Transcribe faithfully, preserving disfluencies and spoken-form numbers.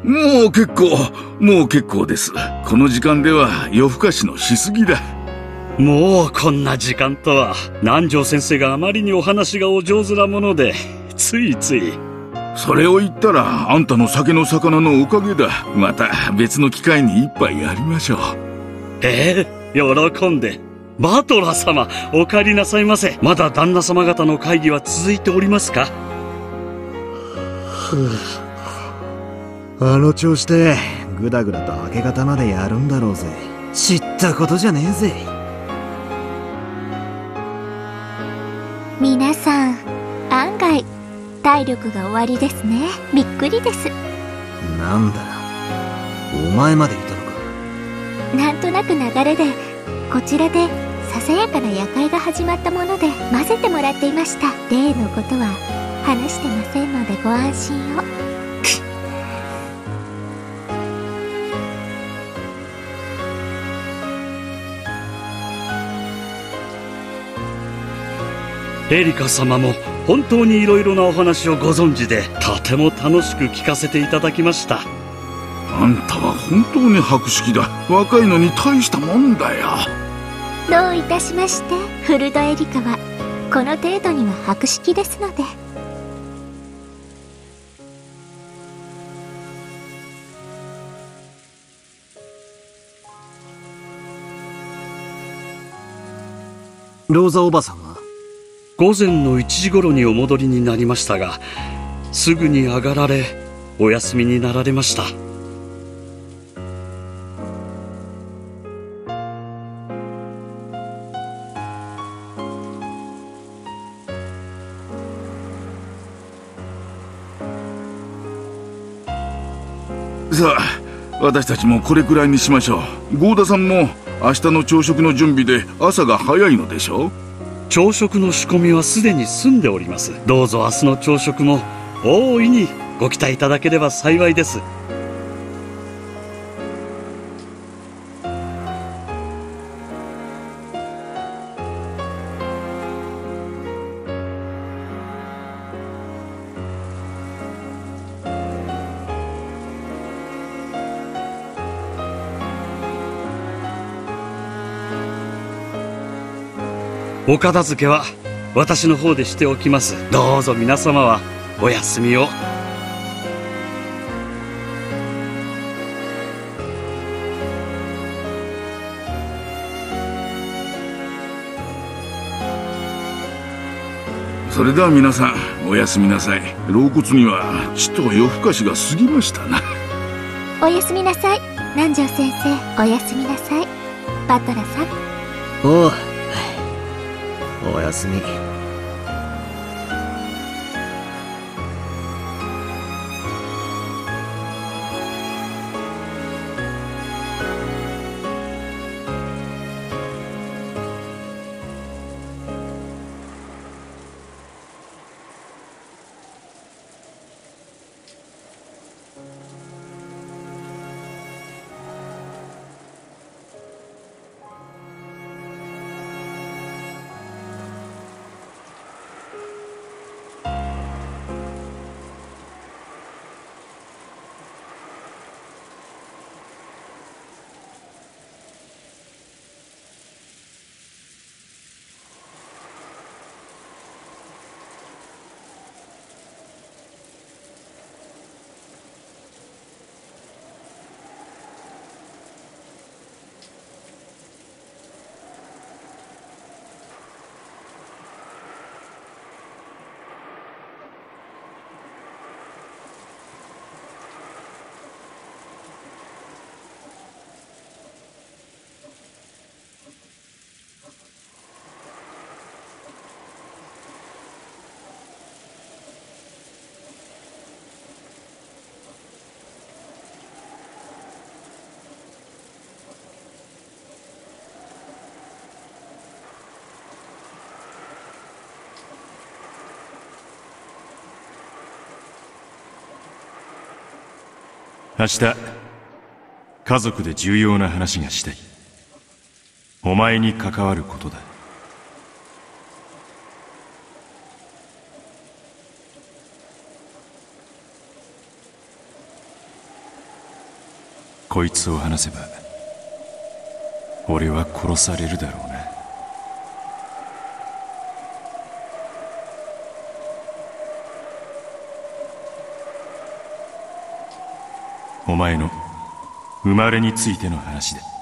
もう結構、もう結構です。この時間では夜更かしのしすぎだ。 もうこんな時間とは。南條先生があまりにお話がお上手なもので、ついつい。 それを言ったら、あんたの酒の魚のおかげだ。また別の機会に一杯やりましょう。 ええ、喜んで。バトラ様、お帰りなさいませ。まだ旦那様方の会議は続いておりますか？ あの調子でぐだぐだと明け方までやるんだろうぜ。知ったことじゃねえぜ。 皆さん、案外体力が終わりですね。びっくりです。 なんだ、お前までいたのか。 なんとなく流れでこちらでささやかな夜会が始まったもので混ぜてもらっていました。例のことは話してませんのでご安心を。 エリカ様も本当にいろいろなお話をご存知で、とても楽しく聞かせていただきました。 あんたは本当に博識だ。若いのに大したもんだよ。 どういたしまして。フルドエリカはこの程度には博識ですので。 ローザおばさんは午前のいちじ頃にお戻りになりましたが、すぐに上がられお休みになられました。 さあ、私たちもこれくらいにしましょう。郷田さんも明日の朝食の準備で朝が早いのでしょう。 朝食の仕込みはすでに済んでおります。どうぞ明日の朝食も大いにご期待いただければ幸いです。お片付けは私の方でしておきます。どうぞ皆様はお休みを。 それでは皆さんおやすみなさい。老骨にはちと夜更かしが過ぎましたな。 おやすみなさい。南條先生、おやすみなさい。バトラさん。 おう、おやすみ。 明日家族で重要な話がしたい。お前に関わることだ。 こいつを話せば俺は殺されるだろうな。お前の生まれについての話だ。